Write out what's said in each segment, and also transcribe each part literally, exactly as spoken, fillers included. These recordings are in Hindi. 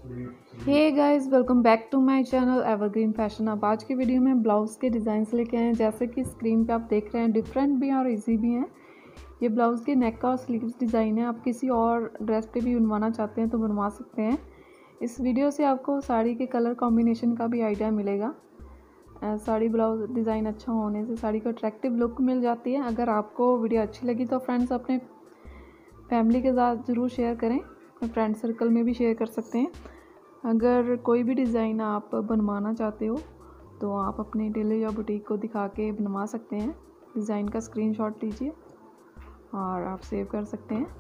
Hey guys, welcome back to my channel Evergreen Fashion. अब आज की वीडियो में ब्लाउज़ के डिज़ाइंस लेके आए हैं। जैसे कि स्क्रीन पे आप देख रहे हैं, डिफरेंट भी हैं और इजी भी हैं। ये ब्लाउज़ के नेक का और स्लीव्स डिज़ाइन है। आप किसी और ड्रेस पे भी बनवाना चाहते हैं तो बनवा सकते हैं। इस वीडियो से आपको साड़ी के कलर कॉम्बिनेशन का भी आइडिया मिलेगा। साड़ी ब्लाउज डिज़ाइन अच्छा होने से साड़ी को अट्रैक्टिव लुक मिल जाती है। अगर आपको वीडियो अच्छी लगी तो फ्रेंड्स अपने फैमिली के साथ ज़रूर शेयर करें, अपने फ्रेंड सर्कल में भी शेयर कर सकते हैं। अगर कोई भी डिज़ाइन आप बनवाना चाहते हो तो आप अपने टेलर या बुटीक को दिखा के बनवा सकते हैं। डिज़ाइन का स्क्रीनशॉट लीजिए और आप सेव कर सकते हैं।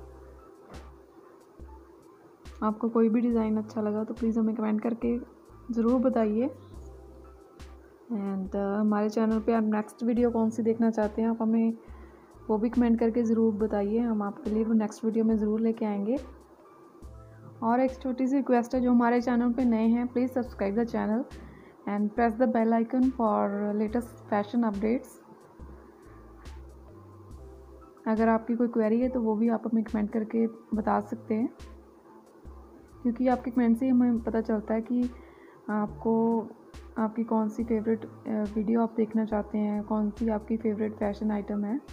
आपको कोई भी डिज़ाइन अच्छा लगा तो प्लीज़ हमें कमेंट करके ज़रूर बताइए। एंड uh, हमारे चैनल पे आप नेक्स्ट वीडियो कौन सी देखना चाहते हैं आप हमें वो भी कमेंट करके ज़रूर बताइए। हम आपके लिए वो नेक्स्ट वीडियो में ज़रूर लेके आएंगे। और एक छोटी सी रिक्वेस्ट है, जो हमारे चैनल पे नए हैं please subscribe the channel and press the bell icon for latest fashion updates. अगर आपकी कोई क्वेरी है तो वो भी आप हमें कमेंट करके बता सकते हैं, क्योंकि आपके कमेंट से हमें पता चलता है कि आपको आपकी कौन सी फेवरेट वीडियो आप देखना चाहते हैं, कौन सी आपकी फेवरेट फैशन आइटम है।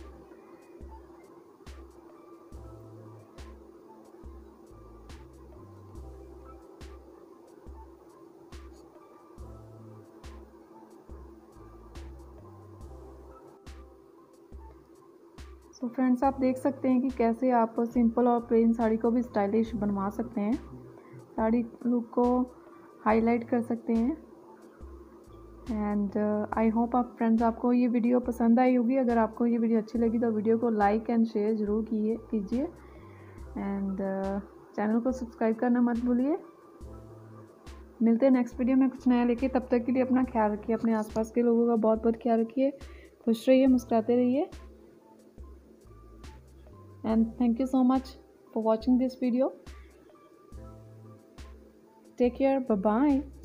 तो फ्रेंड्स, आप देख सकते हैं कि कैसे आप सिंपल और प्लेन साड़ी को भी स्टाइलिश बनवा सकते हैं, साड़ी लुक को हाईलाइट कर सकते हैं। एंड आई होप आप फ्रेंड्स आपको ये वीडियो पसंद आई होगी। अगर आपको ये वीडियो अच्छी लगी तो वीडियो को लाइक एंड शेयर ज़रूर किए कीजिए एंड चैनल को सब्सक्राइब करना मत भूलिए। मिलते हैं नेक्स्ट वीडियो में कुछ नया लेके। तब तक के लिए अपना ख्याल रखिए, अपने आसपास के लोगों का बहुत बहुत ख्याल रखिए। खुश रहिए, मुस्कुराते रहिए। And thank you so much for watching this video. Take care. Bye bye.